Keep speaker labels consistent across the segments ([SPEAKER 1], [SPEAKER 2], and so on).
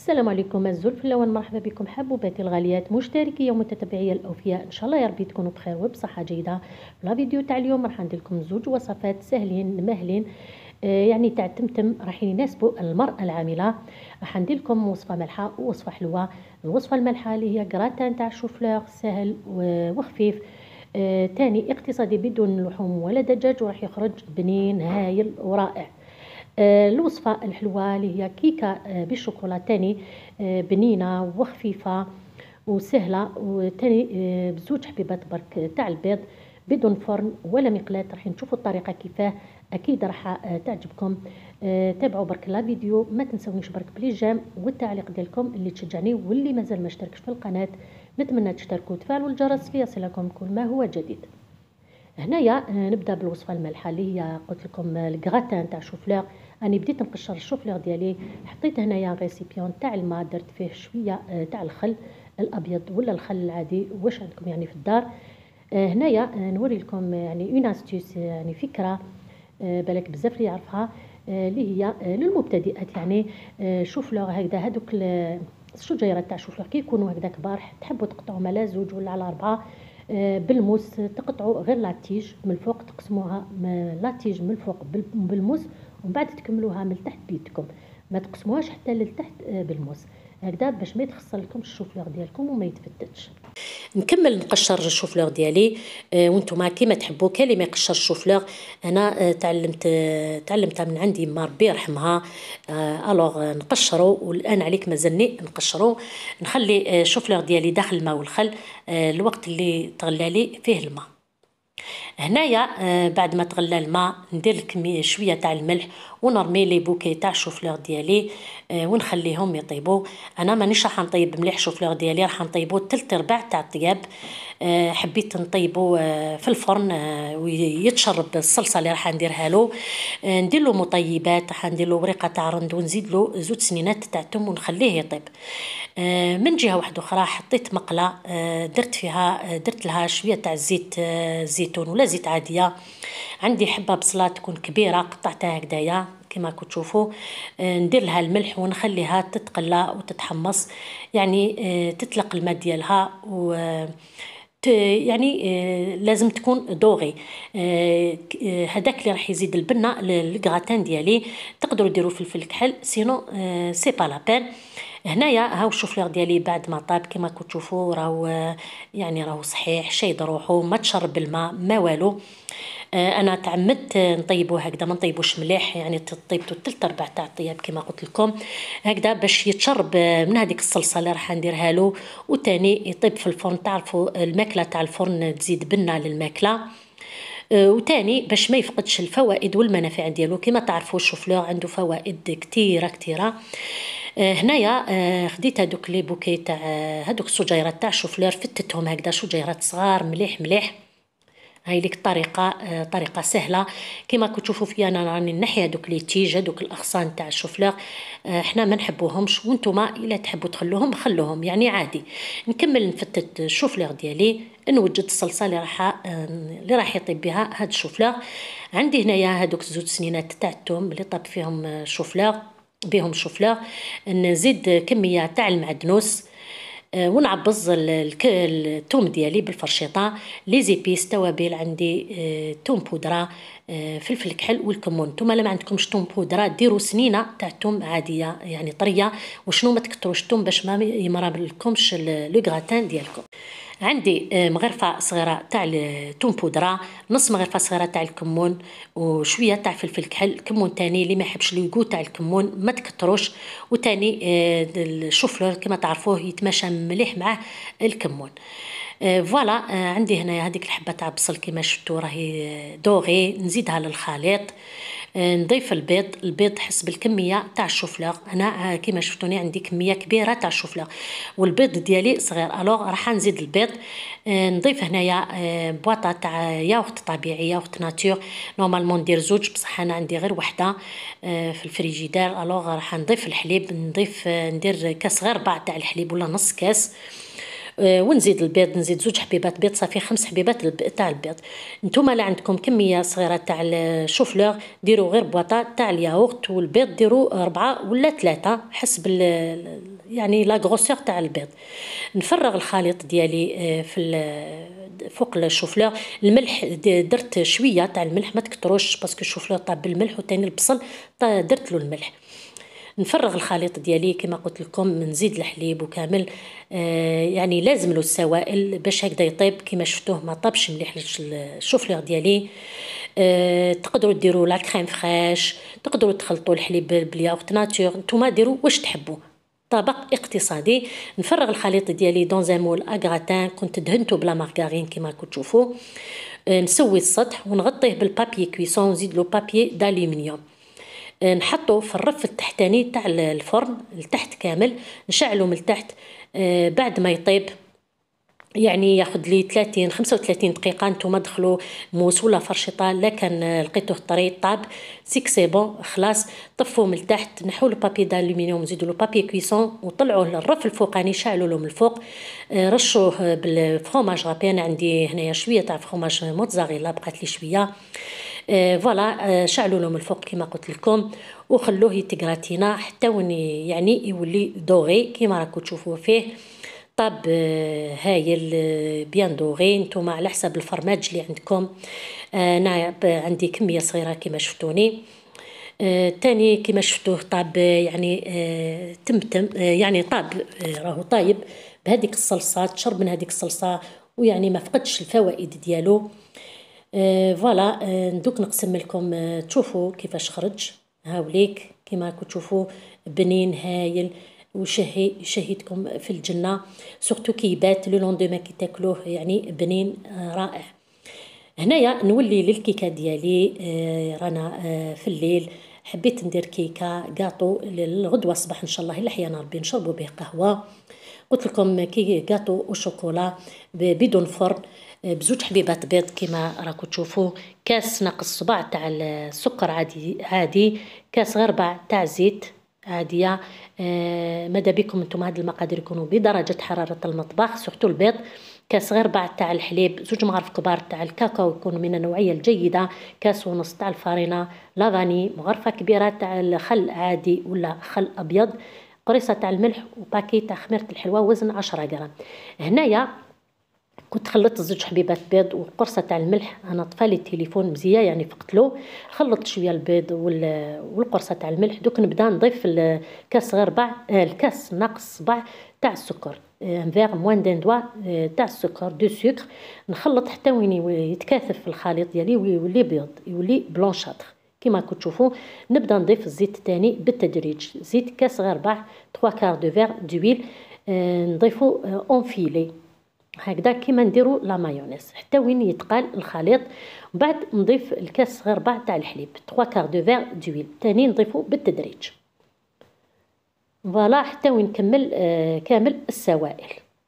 [SPEAKER 1] السلام عليكم الزلف اللون، مرحبا بكم حبوباتي الغاليات مشتركي ومتتبعي الاوفياء. ان شاء الله يا ربي تكونوا بخير وبصحه جيده. في لا فيديو تاع اليوم راح ندير لكم زوج وصفات سهلين ماهلين، يعني تاع تمتم راح يناسبوا المراه العامله. راح ندير لكم وصفه مالحه ووصفه حلوه. الوصفه المالحه اللي هي كراتان تاع شوفلور سهل وخفيف، تاني اقتصادي بدون لحوم ولا دجاج، وراح يخرج بنين هايل ورائع. الوصفة الحلوة اللي هي كيكة بالشوكولا، تاني بنينة وخفيفة وسهلة، وتاني بزوج حبيبات برك تاع البيض بدون فرن ولا مقلاة. راح نشوفوا الطريقة كيفاه، اكيد راح تعجبكم. تابعوا برك لا فيديو، ما تنسونيش برك بليجام والتعليق ديالكم اللي تشجعني، واللي مازال ما اشتركش في القناة نتمنى تشتركوا وتفعلوا الجرس ليصلكم كل ما هو جديد. هنايا نبدا بالوصفه المالحه اللي هي قلت لكم الكراتان تاع شوفلور. راني بديت نقشر الشوفلور ديالي، حطيت هنايا ريسيبيون تاع الماء، درت فيه شويه تاع الخل الابيض ولا الخل العادي واش عندكم يعني في الدار. هنايا نوري لكم يعني اون استيوس، يعني فكره بالك بزاف اللي يعرفها، اللي هي للمبتدئات. يعني شوفلور هكذا، هذوك الشجيرات تاع شوفلور كي يكونوا هكذا كبار تحبوا تقطعوهم على زوج ولا على اربعه، بالموس تقطعوا غير لاتيج من الفوق، تقسموها لاتيج من الفوق بالموس، ومن بعد تكملوها من تحت بيدكم، ما تقسموهاش حتى للتحت بالموس هكذا باش ما يتخسر لكم الشوفلور ديالكم وما يتفتتش. نكمل نقشر الشوفلور ديالي، وانتم كيما تحبوا. كاين اللي ما يقشر الشوفلور، انا تعلمتها من عندي ما ربي يرحمها. الوغ نقشروا، والان عليك مازلني نقشروا. نخلي الشوفلور ديالي داخل الماء والخل الوقت اللي تغلى لي فيه الماء. هنايا بعد ما تغلى الماء ندير كمية شويه تاع الملح، ونرمي لي بوكي تاع الشوفلور ديالي ونخليهم يطيبوا. انا مانيش راح نطيب مليح الشوفلور ديالي، راح نطيبو تلت رباع تاع الطياب. حبيت نطيبو في الفرن ويتشرب الصلصه اللي راح نديرها له. ندير له مطيبات، راح ندير له ورقه تاع رند ونزيد له زوج سنينات تاع تم ونخليه يطيب. من جهه واحده اخرى حطيت مقله، درت لها شويه تاع زيت زيتون ولا زيت عاديه. عندي حبه بصله تكون كبيره قطعتها هكذايا كما راكم تشوفوا. ندير لها الملح ونخليها تتقلى وتتحمص، يعني تطلق الماء ديالها و يعني لازم تكون دوغي. هذاك اللي راح يزيد البنه للكراتان ديالي. تقدروا ديروا فلفل كحل، سينو سي با لا بين. هنايا هاو الشوفلور ديالي بعد ما طاب كما راكم تشوفوا، راهو يعني راهو صحيح شيد روحو، ما تشرب الماء ما والو. انا تعمدت نطيبوه هكذا، ما نطيبوش مليح، يعني طيبته تلت ربع تاع الطياب كما قلت لكم هكذا باش يتشرب من هذيك الصلصه اللي راح نديرها له. وتاني يطيب في الفرن، تعرفوا الماكله تاع الفرن تزيد بنه للماكله. وتاني باش ما يفقدش الفوائد والمنافع ديالو. كما تعرفوا الشوفلور عنده فوائد كتيره كتيره. هنايا خديت هذوك لي بوكي تاع هذوك الشجيرات تاع الشوفلور، فتتهم هكذا شجيرات صغار مليح مليح. هاي ليك طريقه سهله. كما راكم تشوفوا فيا انا راني نحي هذوك لي تيج، هذوك الاغصان تاع الشوفلور احنا ما نحبوهمش، وانتم الا تحبوا تخلوهم خلوهم يعني عادي. نكمل نفتت الشوفلور ديالي، نوجد الصلصه اللي راح يطيب بها هاد الشوفلور. عندي هنايا هذوك زوج سنينات تاع الثوم اللي طاب فيهم شوفلور بهم شوفلور. نزيد كميه تاع المعدنوس، ونعبز الثوم ديالي بالفرشيطه. لي زيبيس توابل عندي ثوم بودره، فلفل كحل والكمون. نتوما لا ما عندكمش ثوم بودره ديروا سنينه تاع ثوم عاديه يعني طريه، وشنو ما تكثروش ثوم باش ما يمرضلكمش لو غراتان ديالكم. عندي مغرفه صغيره تاع الثوم بودره، نص مغرفه صغيره تاع الكمون، وشويه تاع فلفل كحل. كمون تاني اللي ما يحبش لو تاع الكمون ما تكتروش. وتاني الشوفلور كما تعرفوه يتماشى مليح مع الكمون. فوالا. عندي هنا هذيك الحبه تاع بصل كما شفتوا راهي دوغي، نزيدها للخليط. نضيف البيض حسب الكميه تاع الشوفلور. انا كما شفتوني عندي كميه كبيره تاع الشوفلور والبيض ديالي صغير، الوغ راح نزيد البيض. نضيف هنايا بواطه تاع ياغورت طبيعي، ياغورت ناتور. نورمالمون ندير زوج بصح انا عندي غير وحده في الفريجيدير. الوغ راح نضيف الحليب، ندير كاس غير ربع تاع الحليب ولا نص كاس. ونزيد البيض، نزيد 2 حبيبات بيض، صافي 5 حبيبات تاع البيض. نتوما لا عندكم كميه صغيره تاع الشوفلور ديروا غير بواطه تاع الياغورت، والبيض ديروا 4 ولا 3 حسب يعني لا غروسور تاع البيض. نفرغ الخليط ديالي في فوق الشوفلور. الملح درت شويه تاع الملح، ما تكتروش باسكو الشوفلور طاب بالملح، وثاني البصل درت له الملح. نفرغ الخليط ديالي كما قلت لكم، نزيد الحليب وكامل. يعني لازم له السوائل باش هكذا يطيب. كما شفتوه ما طابش مليح الشوفلور ديالي. تقدروا ديروا لا كريم فريش، تقدروا تخلطوا الحليب بالياغورت ناتور، نتوما ديروا واش تحبوا. طبق اقتصادي. نفرغ الخليط ديالي دون ان مول اغراتان، كنت دهنته بلا مارغارين كما راكم تشوفوا. نسوي السطح ونغطيه بالبابي كويسون، ونزيد له بابي دالومنيوم. نحطه في الرف التحتاني تاع الفرن لتحت كامل، نشعله من التحت. بعد ما يطيب يعني ياخذ لي 30 35 دقيقه. نتوما دخلوا موس ولا فرشيطه، لا كان لقيتوه طري طاب سيك سي بون خلاص. طفوه من التحت، نحوا البابي دالومنيوم، نزيدوا له بابي كويسون، وطلعوه للرف الفوقاني، شعلوا له من الفوق. رشوه بالفرomاج رابي. انا عندي هنايا شويه تاع فرomاج موتزاريلا بقات لي شويه. فوالا شعلوا له من الفوق كما قلت لكم، وخلوه يتغراتينا حتى وين يعني يولي دوغي كما راكم تشوفوا فيه. طاب هايل بيان دوغي. نتوما على حسب الفرماج اللي عندكم. انا عندي كميه صغيره كما شفتوني. تاني كما شفتوه طاب يعني تمتم يعني طاب راهو طايب بهذيك الصلصه. تشرب من هذيك الصلصه ويعني ما فقدش الفوائد ديالو. فوالا ندوك نقسم لكم تشوفوا كيفاش خرج. هاوليك كما راكم تشوفوا بنين هايل، وشهيتكم في الجنه. سورتو كي يبات لو لوندوما كي تاكلوه يعني بنين رائع. هنايا نولي للكيكه ديالي. رانا في الليل حبيت ندير كيكه غاطو للغدوه الصباح ان شاء الله الا حيانا ربي نشربوا به قهوه. قلت لكم كي غاطو وشوكولا بدون فرن، بزوج حبيبات بيض كما راكم تشوفوا، كاس ناقص صباع تاع السكر عادي، كاس غير ربع تاع زيت عاديه. ماذا بكم انتم هاد المقادير يكونوا بدرجه حراره المطبخ، سورتو البيض. كاس غير ربع تاع الحليب، 2 مغارف كبار تاع الكاكاو يكون من النوعيه الجيده، كاس ونص تاع الفارينه لافاني، مغرفه كبيره تاع الخل عادي ولا خل ابيض، قريصه تاع الملح، وباكي تاع خميره الحلوى وزن 10 غرام. هنايا كنت خلطت 2 حبيبات بيض وقرصه تاع الملح. انا طفالي التليفون مزيان يعني فقتلو. خلطت شويه البيض والقرصه تاع الملح. دوك نبدا نضيف الكاس غير ربع الكاس ناقص صباع تاع السكر، ان فيغ موان دان دوا تاع السكر دو سكر. نخلط حتى وين يتكاثف في الخليط ديالي ويولي بيض، يولي بلونشاتر كما راكم تشوفوا. نبدا نضيف الزيت الثاني بالتدريج. زيت كاس غير ربع 3 كار دو فيغ دويل، نضيفو اونفيلي هكذا كيما نديروا لا مايونيز حتى وين يتقال الخليط. بعد نضيف الكاس غير ربع تاع الحليب 3 كار دو فيغ دويل، ثاني نضيفو بالتدريج. فوالا حتى وين نكمل كامل السوائل.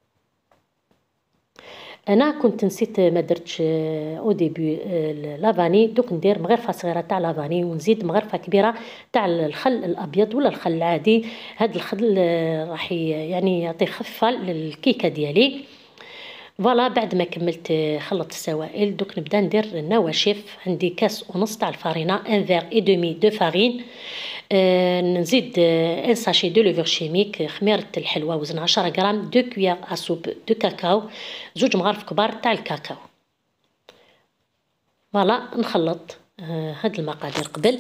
[SPEAKER 1] انا كنت نسيت ما درتش او ديبي لافاني. دوك ندير مغرفه صغيره تاع لافاني، ونزيد مغرفه كبيره تاع الخل الابيض ولا الخل العادي. هذا الخل راح يعني يعطي خفه للكيكه ديالي. فوالا بعد ما كملت خلطت السوائل، دوك نبدا ندير النواشف. عندي كاس ونص تاع الفارينه، ان فيغ اي دومي دو فارين. نزيد ان ساشي دو لوفر شيميك، خميره الحلوى وزن 10 غرام، 2 كويار اسوب دو كاكاو، 2 مغارف كبار تاع الكاكاو. فوالا نخلط هاد المقادير قبل.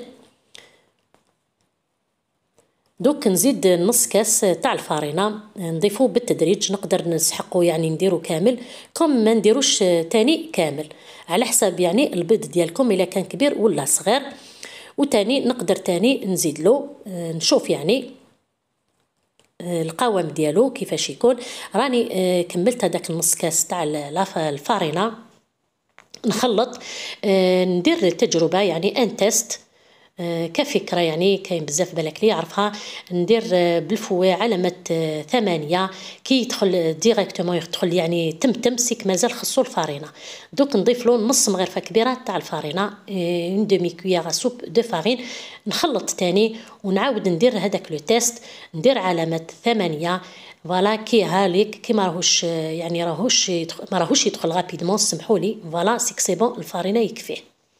[SPEAKER 1] دوك نزيد نص كاس تاع الفارينه، نضيفوه بالتدريج. نقدر نسحقو يعني نديرو كامل كم ما نديروش تاني كامل، على حسب يعني البيض ديالكم الا كان كبير ولا صغير. وتاني نقدر تاني نزيد له نشوف يعني القوام ديالو كيفاش يكون. راني كملت هذاك النص كاس تاع الفارينه. نخلط ندير تجربه يعني ان تيست كفكره يعني كاين بزاف بالك لي يعرفها. ندير بالفوي علامه 8 كي يدخل ديريكتومون يدخل يعني تمتم سيك مازال خصو الفارينه. دوك نضيف له نص مغرفه كبيره تاع الفارينه، اون دومي كويير سوب دو فارين. نخلط تاني ونعاود ندير هذاك لو تيست، ندير علامه 8 فوالا كي هاليك كي ما راهوش يدخل غابيدمون سمحوا لي. فوالا سيك سي بون الفارينه يكفيه.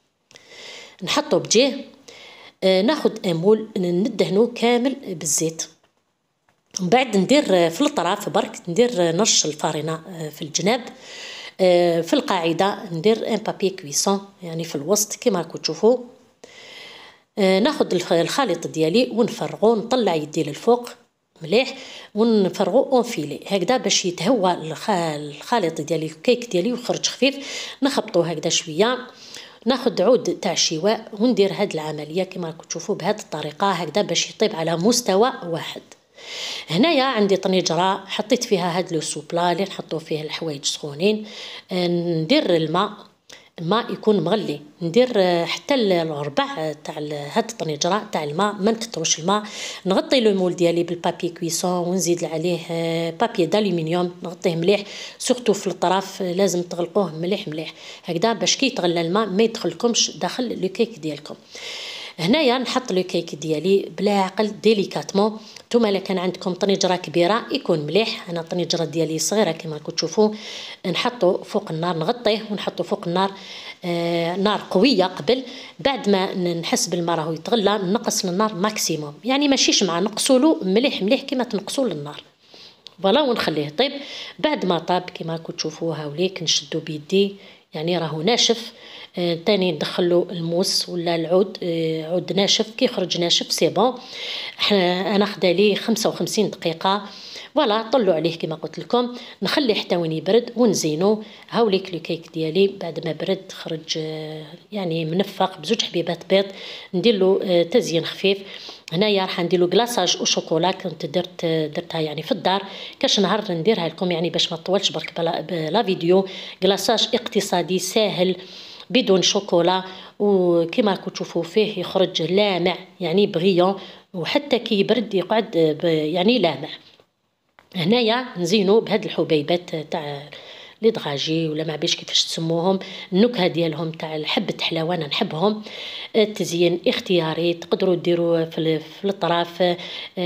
[SPEAKER 1] نحطو بجيه، ناخد مول ندهنو كامل بالزيت. من بعد ندير في الطراف برك ندير نرش الفارينه في الجناب. في القاعده ندير ان بابي كويسون يعني في الوسط كيما راكم تشوفوا. ناخد الخليط ديالي ونفرغو، نطلع يدي للفوق مليح ونفرغو اونفيلي هكذا باش يتهوى الخليط ديالي الكيك ديالي ويخرج خفيف. نخبطو هكذا شويه، ناخد عود تاع الشواء وندير هاد العمليه كما راكم تشوفوا بهذه الطريقه هكذا باش يطيب على مستوى واحد. هنايا عندي طنجره حطيت فيها هاد لو سوبلا اللي نحطو فيه الحوايج سخونين. ندير الماء يكون مغلي، ندير حتى الربع تاع هاد الطنجره تاع الماء، ما نكثروش الماء. نغطي لو مول ديالي بالبابي كويسون ونزيد عليه بابي دالومنيوم نغطيه مليح، سورتو في الطرف لازم تغلقوه مليح هكذا باش كي يتغلى الماء ما يدخلكمش داخل لو كيك ديالكم. هنايا نحط لو كيك ديالي بلا عقل ديليكاتمون. نتوما الا كان عندكم طنجره كبيره يكون مليح، انا الطنجره ديالي صغيره كما راكم تشوفوا. نحطو فوق النار، نغطيه ونحطو فوق النار نار قويه قبل. بعد ما نحس بالماء راهو يتغلى نقص النار ماكسيموم، يعني ماشيش مع نقصولو مليح كما تنقصوا للنار فوالا ونخليه طيب. بعد ما طاب كما راكم تشوفوا هاوليك نشدو بيدي يعني راهو ناشف. تاني ندخلو الموس ولا العود عود ناشف، كي يخرج ناشف سي بون. انا خدالي 55 دقيقه فوالا. طلوا عليه كما قلت لكم، نخليه حتى وين يبرد ونزينو. هاوليك لو كيك ديالي بعد ما برد خرج يعني منفق بزوج حبيبات بيض. ندير له تزيين خفيف. هنايا راح ندير له كلاصاج او شوكولا كنت درتها يعني في الدار، كاش نهار نديرها لكم يعني باش ما تطولش برك بلا فيديو. كلاصاج اقتصادي ساهل بدون شوكولا، وكما راكم تشوفوا فيه يخرج لامع يعني بغيون، وحتى كي يبرد يقعد يعني لامع. هنايا نزينو بهاد الحبيبات تاع لي دراجي ولا ما بيش كيفاش تسموهم، النكهه ديالهم تاع حبه حلاوه انا نحبهم. التزيين اختياري، تقدروا ديروا في الطراف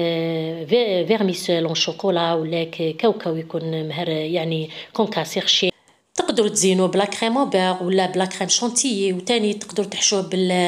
[SPEAKER 1] فيرميسيل اون شوكولا ولا كاوكاو يكون مهر يعني كونكاسير شي. تقدروا تزينوا بلا كريم او بيغ ولا بلا كريم شونتيي، وتاني تقدروا تحشوه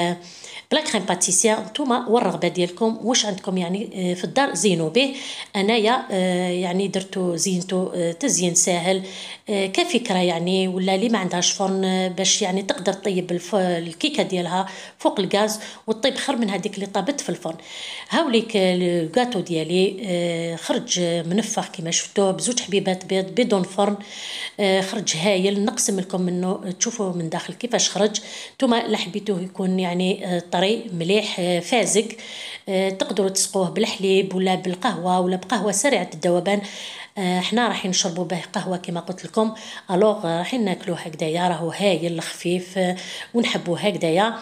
[SPEAKER 1] بلا كريم باتيسيا. نتوما والرغبه ديالكم واش عندكم يعني في الدار زينوا به. انايا يعني درتو زينتو تزيين ساهل كفكره يعني، ولا اللي ما عندهاش فرن باش يعني تقدر طيب الكيكه ديالها فوق الغاز وطيب خير من هذيك اللي طابت في الفرن. هاوليك الكاتو ديالي خرج منفخ كما شفتوه بزوج حبيبات بيض بدون فرن. خرج هايل، نقسم لكم منه تشوفوا من داخل كيفاش خرج. نتوما الا حبيتوه يكون يعني طري مليح فازق، تقدروا تسقوه بالحليب ولا بالقهوه ولا بقهوه سريعه الذوبان. احنا راح نشربوا به قهوه كما قلت لكم. الوغ راح ناكلوه هكذايا راهو هايل خفيف ونحبوه هكذايا.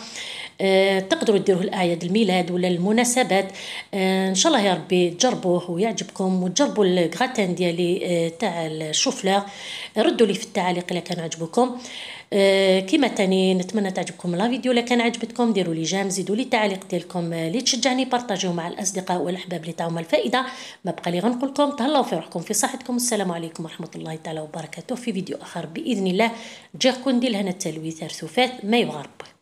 [SPEAKER 1] تقدروا ديروه لاعياد الميلاد ولا المناسبات. ان شاء الله يا ربي تجربوه ويعجبكم، وتجربوا الغراتان ديالي تاع الشوفلور. ردوا لي في التعاليق الا كان عجبكم. كما تاني نتمنى تعجبكم لا فيديو. الا كان عجبتكم ديروا لي جيم، زيدوا لي التعاليق ديالكم اللي تشجعني، بارطاجيو مع الاصدقاء والاحباب اللي تاعهم الفائده. ما بقى لي غنقول لكم تهلاو في روحكم في صحتكم. السلام عليكم ورحمه الله تعالى وبركاته. في فيديو اخر باذن الله جاكم ندير لهنا التلويث رسوفات ما يغرب.